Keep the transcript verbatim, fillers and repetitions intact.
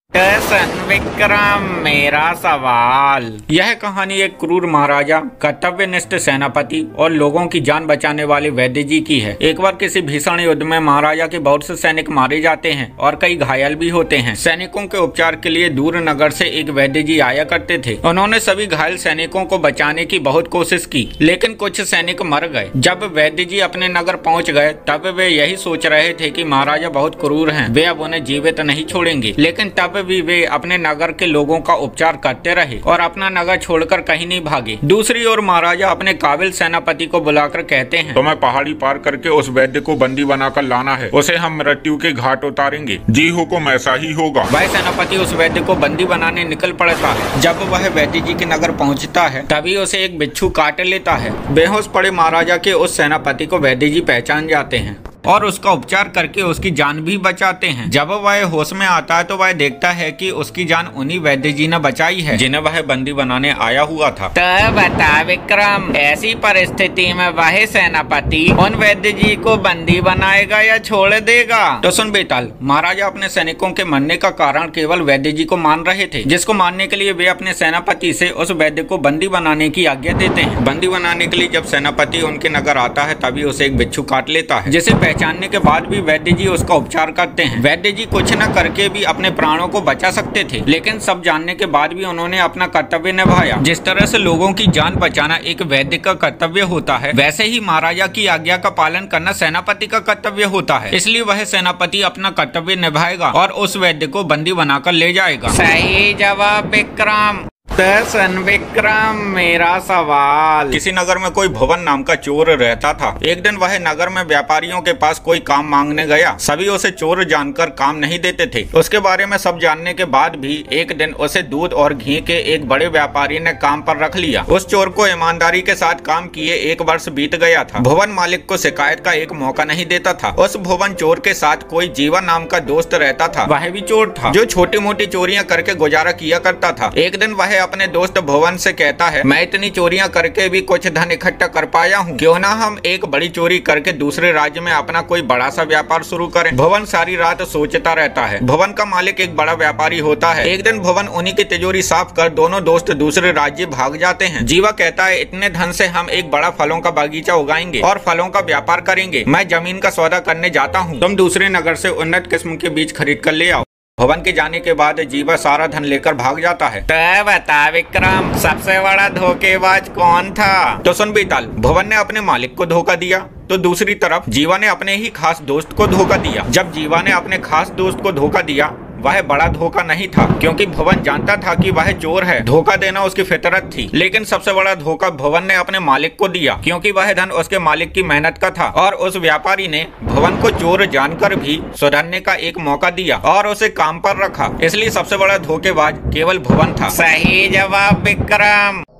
सन विक्रम, मेरा सवाल। यह कहानी एक क्रूर महाराजा, कर्तव्यनिष्ठ सेनापति और लोगों की जान बचाने वाले वैद्य जी की है। एक बार किसी भीषण युद्ध में महाराजा के बहुत से सैनिक मारे जाते हैं और कई घायल भी होते हैं। सैनिकों के उपचार के लिए दूर नगर से एक वैद्य जी आया करते थे। उन्होंने सभी घायल सैनिकों को बचाने की बहुत कोशिश की, लेकिन कुछ सैनिक मर गए। जब वैद्य जी अपने नगर पहुँच गए तब वे यही सोच रहे थे कि महाराजा बहुत क्रूर हैं, वे अब उन्हें जीवित नहीं छोड़ेंगे। लेकिन तब भी वे अपने नगर के लोगों का उपचार करते रहे और अपना नगर छोड़कर कहीं नहीं भागे। दूसरी ओर महाराजा अपने काबिल सेनापति को बुलाकर कहते हैं, तुम्हें पहाड़ी पार करके उस वैद्य को बंदी बनाकर लाना है, उसे हम मृत्यु के घाट उतारेंगे। जी हुकुम, ऐसा ही होगा। वह सेनापति उस वैद्य को बंदी बनाने निकल पड़ता है। जब वह वैद्य जी के नगर पहुंचता है तभी उसे एक बिच्छू काट लेता है। बेहोश पड़े महाराजा के उस सेनापति को वैद्य जी पहचान जाते हैं और उसका उपचार करके उसकी जान भी बचाते हैं। जब वह होश में आता है तो वह देखता है कि उसकी जान उन्हीं वैद्य जी ने बचाई है जिन्हें वह बंदी बनाने आया हुआ था। तो बता विक्रम, ऐसी परिस्थिति में वह सेनापति उन वैद्य जी को बंदी बनाएगा या छोड़ देगा? तो सुन बेताल, महाराजा अपने सैनिकों के मरने का कारण केवल वैद्य जी को मान रहे थे, जिसको मानने के लिए वे अपने सेनापति से उस वैद्य को बंदी बनाने की आज्ञा देते हैं। बंदी बनाने के लिए जब सेनापति उनके नगर आता है तभी उसे एक बिच्छू काट लेता है, जिसे जानने के बाद भी वैद्य जी उसका उपचार करते हैं। वैद्य जी कुछ न करके भी अपने प्राणों को बचा सकते थे, लेकिन सब जानने के बाद भी उन्होंने अपना कर्तव्य निभाया। जिस तरह से लोगों की जान बचाना एक वैद्य का कर्तव्य होता है, वैसे ही महाराजा की आज्ञा का पालन करना सेनापति का कर्तव्य होता है। इसलिए वह सेनापति अपना कर्तव्य निभाएगा और उस वैद्य को बंदी बनाकर ले जाएगा। सही जवाब विक्रम। सन विक्रम, मेरा सवाल। किसी नगर में कोई भुवन नाम का चोर रहता था। एक दिन वह नगर में व्यापारियों के पास कोई काम मांगने गया। सभी उसे चोर जानकर काम नहीं देते थे। उसके बारे में सब जानने के बाद भी एक दिन उसे दूध और घी के एक बड़े व्यापारी ने काम पर रख लिया। उस चोर को ईमानदारी के साथ काम किए एक वर्ष बीत गया था। भुवन मालिक को शिकायत का एक मौका नहीं देता था। उस भुवन चोर के साथ कोई जीवा नाम का दोस्त रहता था। वह भी चोर था, जो छोटी मोटी चोरियां करके गुजारा किया करता था। एक दिन वह अपने दोस्त भुवन से कहता है, मैं इतनी चोरियां करके भी कुछ धन इकट्ठा कर पाया हूँ, क्यों ना हम एक बड़ी चोरी करके दूसरे राज्य में अपना कोई बड़ा सा व्यापार शुरू करें। भुवन सारी रात सोचता रहता है। भुवन का मालिक एक बड़ा व्यापारी होता है। एक दिन भुवन उन्हीं की तिजोरी साफ कर दोनों दोस्त दूसरे राज्य भाग जाते हैं। जीवा कहता है, इतने धन से हम एक बड़ा फलों का बगीचा उगाएंगे और फलों का व्यापार करेंगे। मैं जमीन का सौदा करने जाता हूँ, तुम दूसरे नगर से उन्नत किस्म के बीज खरीद कर ले आओ। भुवन के जाने के बाद जीवा सारा धन लेकर भाग जाता है। तो बता विक्रम, सबसे बड़ा धोखेबाज कौन था? तो सुन बेताल, भुवन ने अपने मालिक को धोखा दिया तो दूसरी तरफ जीवा ने अपने ही खास दोस्त को धोखा दिया। जब जीवा ने अपने खास दोस्त को धोखा दिया वह बड़ा धोखा नहीं था, क्योंकि भुवन जानता था कि वह चोर है। धोखा देना उसकी फितरत थी। लेकिन सबसे बड़ा धोखा भुवन ने अपने मालिक को दिया, क्योंकि वह धन उसके मालिक की मेहनत का था। और उस व्यापारी ने भुवन को चोर जानकर भी सुधरने का एक मौका दिया और उसे काम पर रखा। इसलिए सबसे बड़ा धोखेबाज केवल भुवन था। सही जवाब विक्रम।